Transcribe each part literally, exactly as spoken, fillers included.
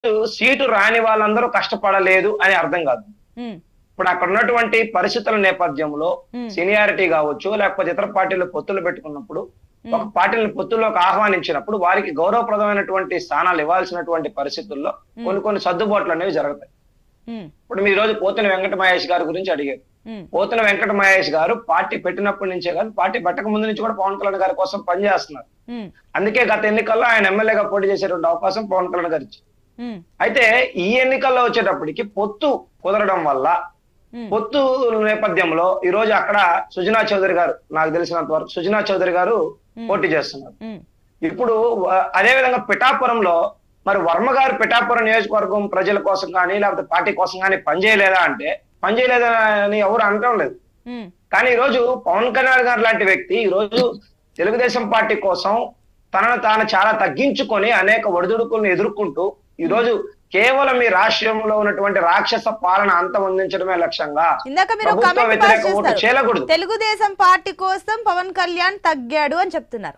Seat రాని వాళ్ళందరూ కష్టపడలేదు అని అర్థం కాదు. ఇప్పుడు అక్కడ ఉన్నటువంటి పరిస్థితుల నేపథ్యంలో సీనియారిటీ కావచ్చు, లేకపోతే ఇతర పార్టీలు పొత్తులు పెట్టుకున్నప్పుడు ఒక పార్టీని పొత్తుల్లోకి ఆహ్వానించినప్పుడు వారికి గౌరవప్రదమైనటువంటి స్థానాలు ఇవ్వాల్సినటువంటి పరిస్థితుల్లో కొన్ని కొన్ని సర్దుబాట్లు అనేవి జరుగుతాయి. ఇప్పుడు మీ రోజు పోతిన వెంకట మహేష్ గారి గురించి అడిగారు. పోతిన వెంకట మహేష్ గారు పార్టీ పెట్టినప్పటి నుంచే కాదు, పార్టీ పెట్టక ముందు నుంచి కూడా పవన్ కళ్యాణ్ గారి కోసం పనిచేస్తున్నారు. అందుకే గత ఎన్నికల్లో ఆయన ఎమ్మెల్యేగా పోటీ చేసేటువంటి అవకాశం పవన్ కళ్యాణ్ గారు ఇచ్చారు. అయితే ఈ ఎన్నికల్లో వచ్చేటప్పటికి పొత్తు కుదరడం వల్ల పొత్తు నేపథ్యంలో ఈ రోజు అక్కడ సుజనా చౌదరి గారు, నాకు తెలిసినంత వరకు సుజనా చౌదరి గారు పోటీ చేస్తున్నారు. ఇప్పుడు అదే విధంగా పిఠాపురంలో మరి వర్మ గారు పిఠాపురం నియోజకవర్గం ప్రజల కోసం కానీ లేకపోతే పార్టీ కోసం కానీ పనిచేయలేదా అంటే పనిచేయలేదా అని ఎవరు అనటం లేదు. కానీ ఈ రోజు పవన్ కళ్యాణ్ గారు లాంటి వ్యక్తి ఈ రోజు తెలుగుదేశం పార్టీ కోసం తనను తాను చాలా తగ్గించుకొని అనేక ఒడిదుడుకులను ఎదుర్కొంటూ ఈ రోజు కేవలం ఈ రాష్ట్రంలో ఉన్నటువంటి రాక్షస పాలన అంతమొందించడమే లక్ష్యంగా ఇందాక మీరు ప్రభుత్వ వ్యతిరేక ఓటు చేయకూడదు. తెలుగుదేశం పార్టీ కోసం పవన్ కళ్యాణ్ తగ్గాడు అని చెప్తున్నారు.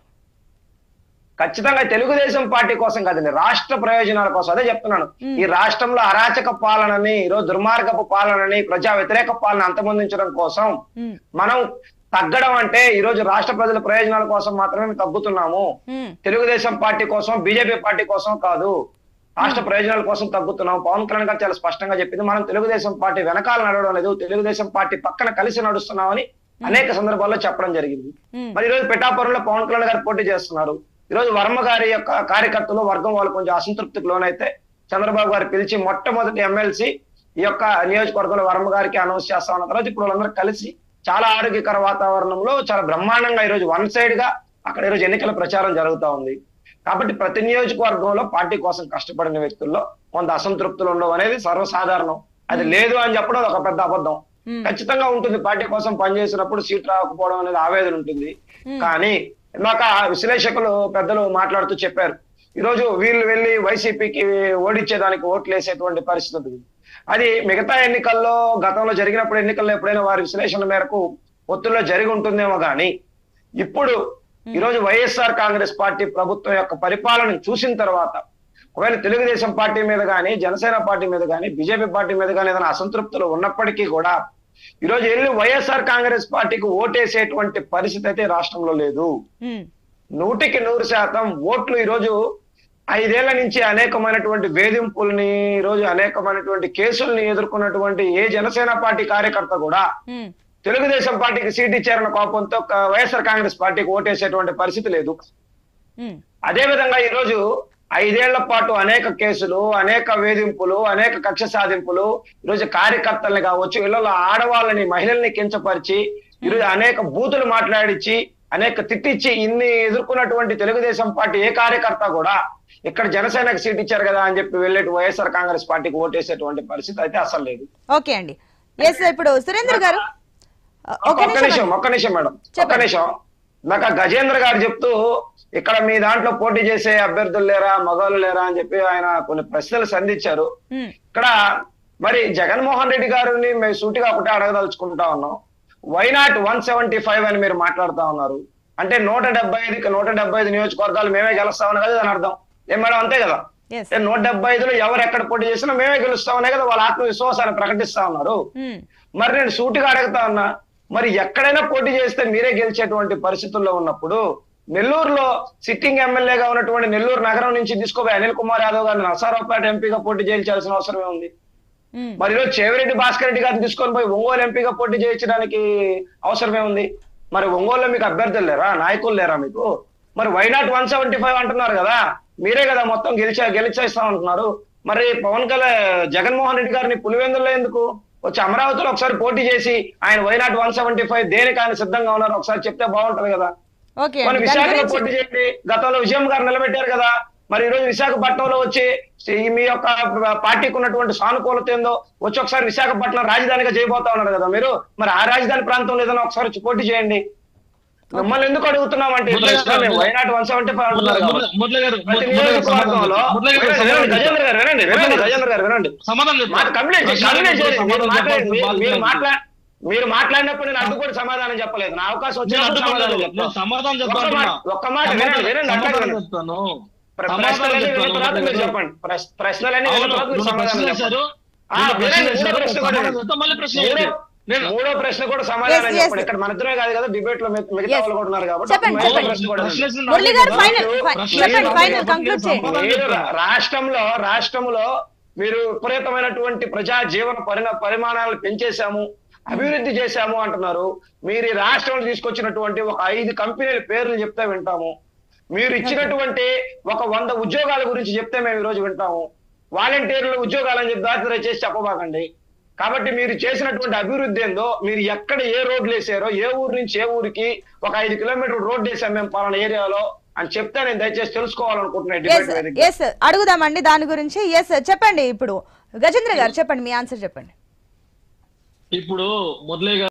ఖచ్చితంగా తెలుగుదేశం పార్టీ కోసం కాదండి, రాష్ట్ర ప్రయోజనాల కోసం. అదే చెప్తున్నాను, ఈ రాష్ట్రంలో అరాచక పాలనని, ఈ రోజు దుర్మార్గపు పాలనని, ప్రజా వ్యతిరేక పాలన అంతమొందించడం కోసం మనం తగ్గడం అంటే ఈ రోజు రాష్ట్ర ప్రజల ప్రయోజనాల కోసం మాత్రమే తగ్గుతున్నాము. తెలుగుదేశం పార్టీ కోసం, బీజేపీ పార్టీ కోసం కాదు, రాష్ట్ర ప్రయోజనాల కోసం తగ్గుతున్నాం. పవన్ కళ్యాణ్ గారు చాలా స్పష్టంగా చెప్పింది, మనం తెలుగుదేశం పార్టీ వెనకాల నడవడం లేదు, తెలుగుదేశం పార్టీ పక్కన కలిసి నడుస్తున్నామని అనేక సందర్భాల్లో చెప్పడం జరిగింది. మరి ఈ రోజు పిఠాపురంలో పవన్ కళ్యాణ్ గారు పోటీ చేస్తున్నారు. ఈ రోజు వర్మ గారి యొక్క కార్యకర్తలు వర్గం వాళ్ళు కొంచెం అసంతృప్తికి లోనైతే చంద్రబాబు గారు పిలిచి మొట్టమొదటి ఎమ్మెల్సీ ఈ యొక్క నియోజకవర్గంలో వర్మ గారికి అనౌన్స్ చేస్తా ఉన్న తర్వాత ఇప్పుడు వాళ్ళందరూ కలిసి చాలా ఆరోగ్యకర వాతావరణంలో చాలా బ్రహ్మాండంగా ఈ రోజు వన్ సైడ్ గా అక్కడ ఈ రోజు ఎన్నికల ప్రచారం జరుగుతా ఉంది. కాబట్టి ప్రతి నియోజకవర్గంలో పార్టీ కోసం కష్టపడిన వ్యక్తుల్లో కొంత అసంతృప్తులు ఉండవు అనేది సర్వసాధారణం. అది లేదు అని చెప్పడం ఒక పెద్ద అబద్ధం. ఖచ్చితంగా ఉంటుంది, పార్టీ కోసం పనిచేసినప్పుడు సీట్ రాకపోవడం అనేది ఆవేదన ఉంటుంది. కానీ ఇందాక విశ్లేషకులు పెద్దలు మాట్లాడుతూ చెప్పారు, ఈ రోజు వీళ్ళు వెళ్ళి వైసీపీకి ఓడించేదానికి ఓట్లు వేసేటువంటి పరిస్థితి ఉంటుంది. అది మిగతా ఎన్నికల్లో గతంలో జరిగినప్పుడు ఎన్నికల్లో ఎప్పుడైనా వారి విశ్లేషణ మేరకు ఒత్తుల్లో జరిగి ఉంటుందేమో కానీ ఇప్పుడు ఈ రోజు వైఎస్ఆర్ కాంగ్రెస్ పార్టీ ప్రభుత్వం యొక్క పరిపాలన చూసిన తర్వాత ఒకవేళ తెలుగుదేశం పార్టీ మీద కానీ, జనసేన పార్టీ మీద కానీ, బీజేపీ పార్టీ మీద కానీ ఏదైనా అసంతృప్తులు ఉన్నప్పటికీ కూడా ఈ రోజు వెళ్ళి వైఎస్ఆర్ కాంగ్రెస్ పార్టీకి ఓటేసేటువంటి పరిస్థితి అయితే రాష్ట్రంలో లేదు. నూటికి నూరు శాతం ఓట్లు ఈ రోజు ఐదేళ్ల నుంచి అనేకమైనటువంటి వేధింపుల్ని, ఈ రోజు అనేకమైనటువంటి కేసుల్ని ఎదుర్కొన్నటువంటి ఏ జనసేన పార్టీ కార్యకర్త కూడా తెలుగుదేశం పార్టీకి సీట్ ఇచ్చారన్న కోపంతో వైఎస్ఆర్ కాంగ్రెస్ పార్టీకి ఓటేసేటువంటి పరిస్థితి లేదు. అదే విధంగా ఈ రోజు ఐదేళ్ల పాటు అనేక కేసులు, అనేక వేధింపులు, అనేక కక్ష సాధింపులు, ఈరోజు కార్యకర్తల్ని కావచ్చు, ఇళ్లలో ఆడవాళ్ళని, మహిళల్ని కించపరిచి ఈరోజు అనేక బూతులు మాట్లాడించి, అనేక తిట్టించి ఇన్ని ఎదుర్కొన్నటువంటి తెలుగుదేశం పార్టీ ఏ కార్యకర్త కూడా ఇక్కడ జనసేనకు సీట్ ఇచ్చారు కదా అని చెప్పి వెళ్ళేటి వైఎస్ఆర్ కాంగ్రెస్ పార్టీకి ఓటేసేటువంటి పరిస్థితి అయితే అసలు లేదు. ఓకే అండి. ఇప్పుడు సురేంద్ర గారు ఒక్క నిమిషం ఒక్క నిమిషం మేడం ఒక్క నిమిషం నాకు గజేంద్ర గారు చెప్తూ ఇక్కడ మీ దాంట్లో పోటీ చేసే అభ్యర్థులు లేరా, మగవాళ్ళు లేరా అని చెప్పి ఆయన కొన్ని ప్రశ్నలు సంధించారు. ఇక్కడ మరి జగన్మోహన్ రెడ్డి గారిని మేము సూటిగా ఒకటే అడగదలుచుకుంటా ఉన్నాం, why not one seventy five అని మీరు మాట్లాడుతా ఉన్నారు అంటే నూట డెబ్బై ఐదు నూట డెబ్బై ఐదు నియోజకవర్గాలు మేమే గెలుస్తామని కదా దాని అర్థం. ఏం మేడం అంతే కదా, నూట డెబ్బై ఐదులో ఎవరు ఎక్కడ పోటీ చేసినా మేమే గెలుస్తామనే కదా వాళ్ళ ఆత్మవిశ్వాసాన్ని ప్రకటిస్తా ఉన్నారు. మరి నేను సూటిగా అడుగుతా ఉన్నా, మరి ఎక్కడైనా పోటీ చేస్తే మీరే గెలిచేటువంటి పరిస్థితుల్లో ఉన్నప్పుడు నెల్లూరులో సిట్టింగ్ ఎమ్మెల్యేగా ఉన్నటువంటి నెల్లూరు నగరం నుంచి తీసుకోపోయి అనిల్ కుమార్ యాదవ్ గారిని నరసరావుపేట ఎంపీగా పోటీ చేయించాల్సిన అవసరమే ఉంది. మరి ఈరోజు చేవిరెడ్డి భాస్కర్ రెడ్డి గారిని తీసుకొని పోయి ఒంగోలు ఎంపీగా పోటీ చేయించడానికి అవసరమే ఉంది. మరి ఒంగోలులో మీకు అభ్యర్థులు లేరా, నాయకులు లేరా మీకు? మరి why not one seventy five అంటున్నారు కదా, మీరే కదా మొత్తం గెలిచా గెలిచేస్తాం అంటున్నారు. మరి పవన్ కళ్యాణ్ జగన్మోహన్ రెడ్డి గారిని పులివెందుల్లో ఎందుకు వచ్చి అమరావతిలో ఒకసారి పోటీ చేసి ఆయన why not one seventy five దేనికి ఆయన సిద్ధంగా ఉన్నారు ఒకసారి చెప్తే బాగుంటది కదా. మన విశాఖలో పోటీ చేయండి, గతంలో విజయం గారు నిలబెట్టారు కదా. మరి ఈ రోజు విశాఖపట్నంలో వచ్చి మీ యొక్క పార్టీకి ఉన్నటువంటి సానుకూలత ఏందో వచ్చి ఒకసారి విశాఖపట్నం రాజధానిగా చేయబోతా ఉన్నారు కదా మీరు. మరి ఆ రాజధాని ప్రాంతంలో ఏదైనా ఒకసారి వచ్చి పోటీ చేయండి. మిమ్మల్ని ఎందుకు అడుగుతున్నామంటే why not one seventy five అంటున్నారు. గజేంద్ర గారు వినండి వినండి గజేంద్ర గారు వినండి కంప్లీట్ మీరు మాట్లా మీరు మాట్లాడినప్పుడు నేను అడ్డుకొని సమాధానం చెప్పలేదు, నా అవకాశం వచ్చినప్పుడు సమాధానం చెప్తాను. ఒక్క మాట వినండి వినండి ప్ర- ప్రశ్నలన్నీ విన్న తర్వాత మీరు చెప్పండి ప్రశ్- ప్రశ్నలన్నీ విన్న తర్వాత మీరు సమాధానం చెప్పండి. ఆ, వినండి, మూడో ప్రశ్న కూడా వినండి. మూడో- మూడో ప్రశ్న కూడా సమాధానం Yes, yes. చెప్పండి. ఇక్కడ మన ఇద్దరే కాదు కదా, డిబేట్ లో మిగ- మిగతా Yes. వాళ్ళు కూడా ఉన్నారు కాబట్టి చెప్పండి, మూడో చెప్పండి. ప్రశ్న కూడా వినండి. మురళి గారు ఫైనల్ ప్రశ్న చెప్పండి, ఏంటి? ఫైనల్ కంక్లూడ్ చేయండి. మీరు రా- రాష్ట్రంలో రాష్ట్రంలో మీరు విపరీతమైనటువంటి ప్రజా జీవన పరిణ పరిమాణాలను పెంచేశాము, అభివృద్ధి చేశాము అంటున్నారు. మీరు ఈ రాష్ట్రంలో తీసుకొచ్చినటువంటి ఒక ఐదు కంపెనీల పేర్లు చెప్తే వింటాము. మీరు ఇచ్చినటువంటి ఒక వంద ఉద్యోగాల గురించి చెప్తే మేము ఈ రోజు వింటాము. వాలంటీర్లు ఉద్యోగాలని చెప్పి దారి చేసి చెప్పబాకండి. కాబట్టి మీరు చేసినటువంటి అభివృద్ధి ఏందో, మీరు ఎక్కడ ఏ రోడ్లు వేసారో, ఏ ఊరు నుంచి ఏ ఊరికి ఒక ఐదు కిలోమీటర్లు రోడ్డు వేసాం మేము పలానా ఏరియాలో అని చెప్తే నేను దయచేసి తెలుసుకోవాలనుకుంటున్నాను ఎస్ డిబేట్ వేదిక. ఎస్ అడుగుదామండి దాని గురించి. ఎస్ చెప్పండి, ఇప్పుడు గజేంద్ర గారు చెప్పండి, మీ ఆన్సర్ చెప్పండి. ఇప్పుడు మొదలే